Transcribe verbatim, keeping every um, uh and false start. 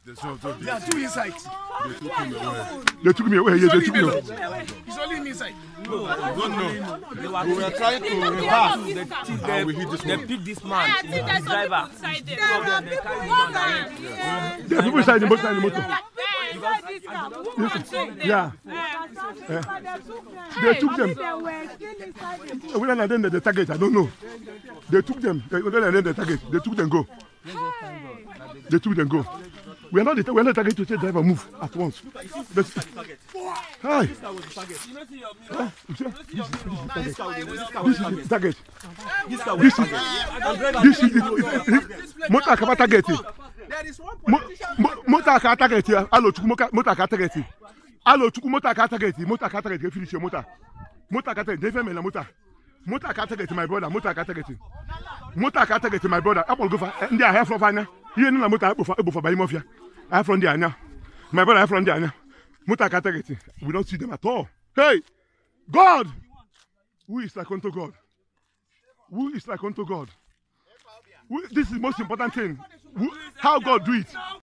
They are two inside. They took me away. They took me away. He's only inside. No, I don't know. We were trying to reverse. They pick them. They pick this man. The driver. There are people inside the motor. Yeah. They took them. When I then the target, I don't know. They took them. When I then the target, they took them go. They took them go. We are not the we are not target to say driver move at once. But, hi. This is the target. This is this is motor akaba target. Motor akaba target. Allo chuku motor akaba target. Allo chuku motor akaba target. Motor akaba target. Finish your motor. Motor akaba target. Dey me la motor. Motor akaba target my brother. Motor akaba target. Motor akaba target my brother. Apple go for. Ndi I have from Fana. Here no motor abo for abo for buy mafia. I have from there now. My brother I have from there now. Motor akaba target. We don't see them at all. Hey, God, who is like unto God? Who is like unto God? Who, this is the most important thing. Who, how God do it.